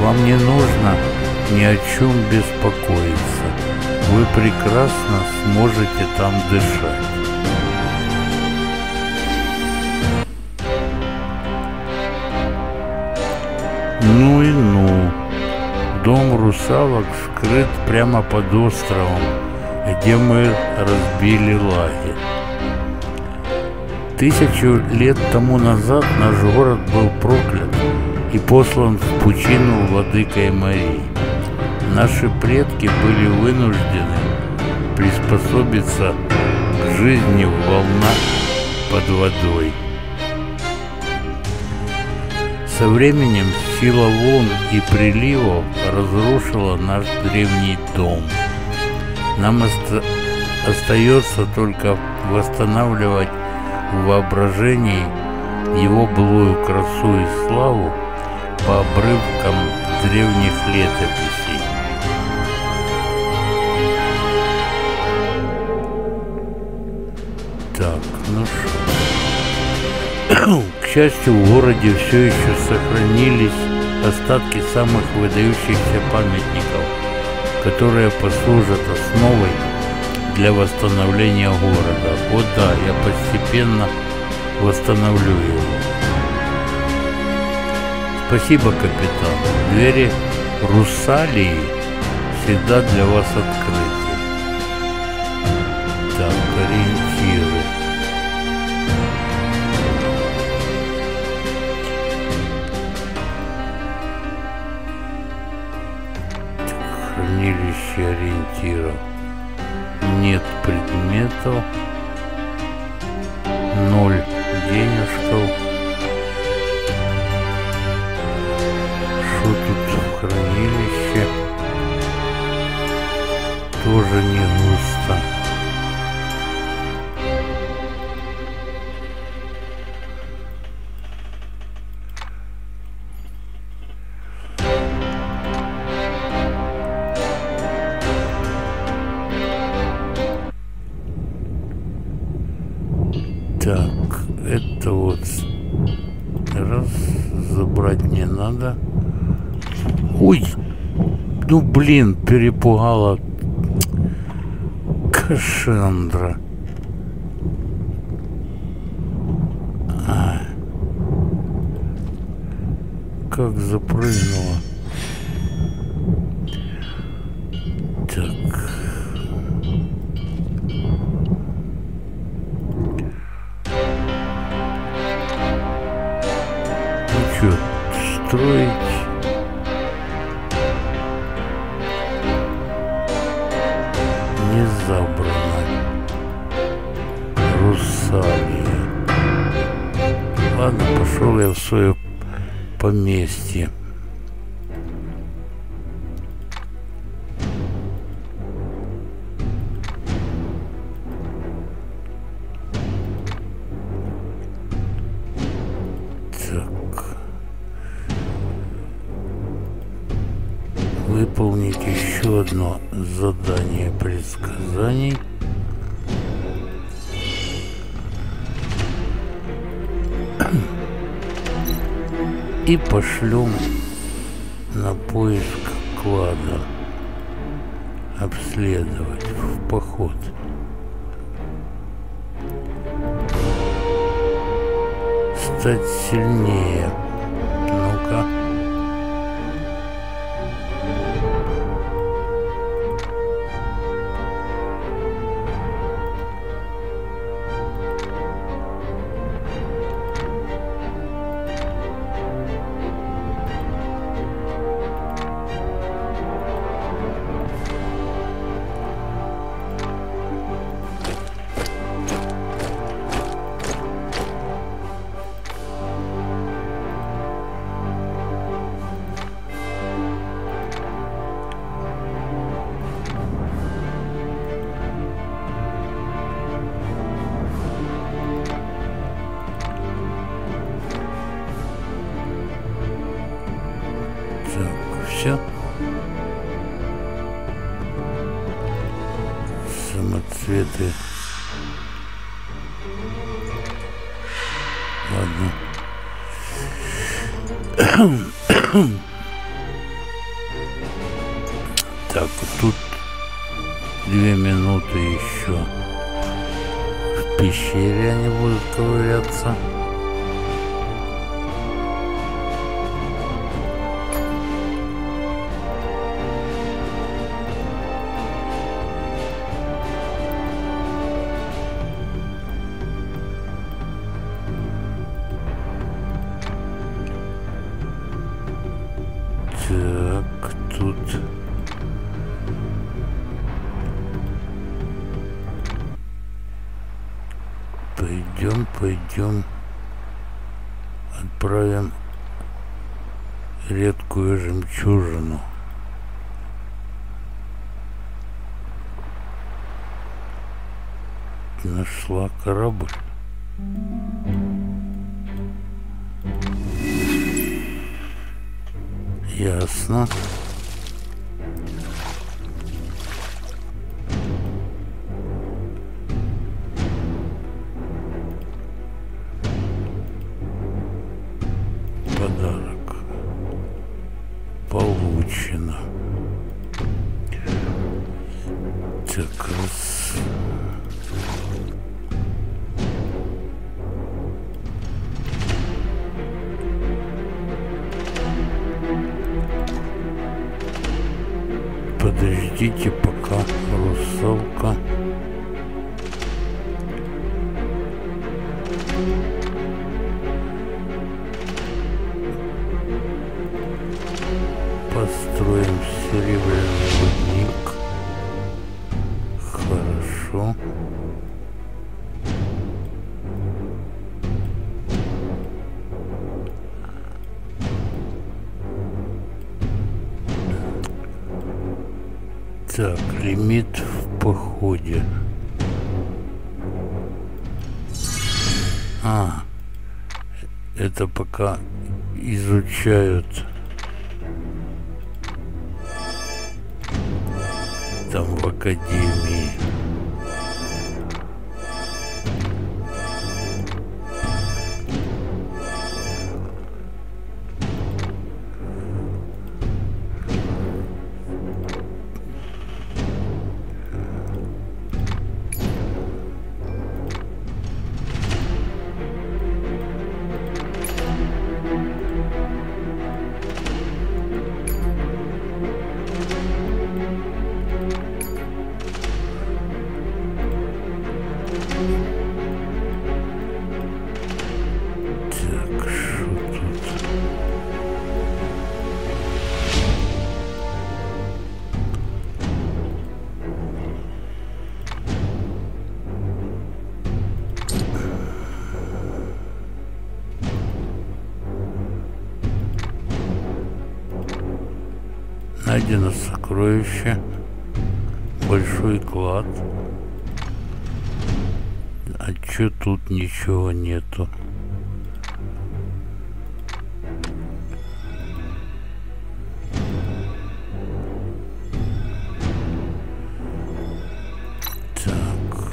Вам не нужно ни о чем беспокоиться. Вы прекрасно сможете там дышать. Ну и ну. Дом русалок скрыт прямо под островом, где мы разбили лагерь. 1000 лет тому назад наш город был проклят и послан в пучину владыкой морей. Наши предки были вынуждены приспособиться к жизни в волнах под водой. Со временем сила волн и приливов разрушила наш древний дом. Нам остается только восстанавливать в воображении его былую красу и славу по обрывкам древних летописей. Так, ну что. К счастью, в городе все еще сохранились остатки самых выдающихся памятников, которые послужат основой для восстановления города. Вот да, я постепенно восстановлю его. Спасибо, капитан. Двери Русалии всегда для вас открыты. Так, ориентиры. Хранилище ориентиров. Нет предметов. 0 денежков. Что тут в хранилище? Тоже не густо. Так, это вот раз забрать не надо. Ой, ну блин, перепугала Кассандра. Как запрыгнула. Так. Строить не забрано. Русалия. Ладно, пошел я в свое поместье. Выполнить еще одно задание предсказаний. И пошлем на поиск клада. Обследовать в поход. Стать сильнее. Ну-ка. Все. Самоцветы. Ладно. Так, тут 2 минуты еще. В пещере они будут ковыряться. Так, тут пойдем отправим редкую жемчужину. Нашла корабль. Ясно. Подарок получено. Так, раз. Подождите, пока русалка построим серебряный рудник. Хорошо. Так, лимит в походе. Это пока изучают там в академии. Найдено сокровище, большой клад. А чё тут ничего нету? Так.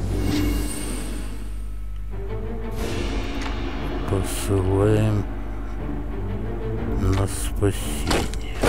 Посылаем на спасение.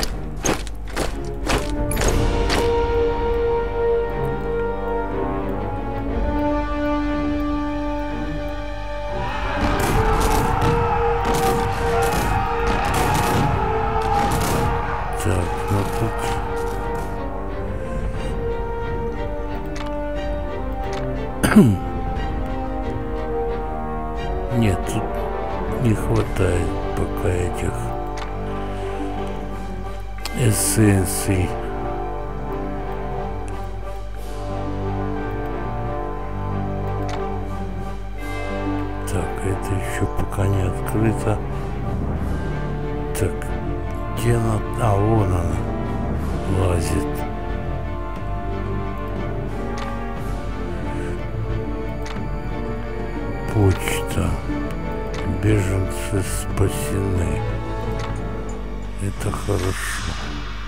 Нет, тут не хватает пока этих эссенций. Так, это еще пока не открыто. Так, где она? А, вон она лазит. Почта. Беженцы спасены. Это хорошо.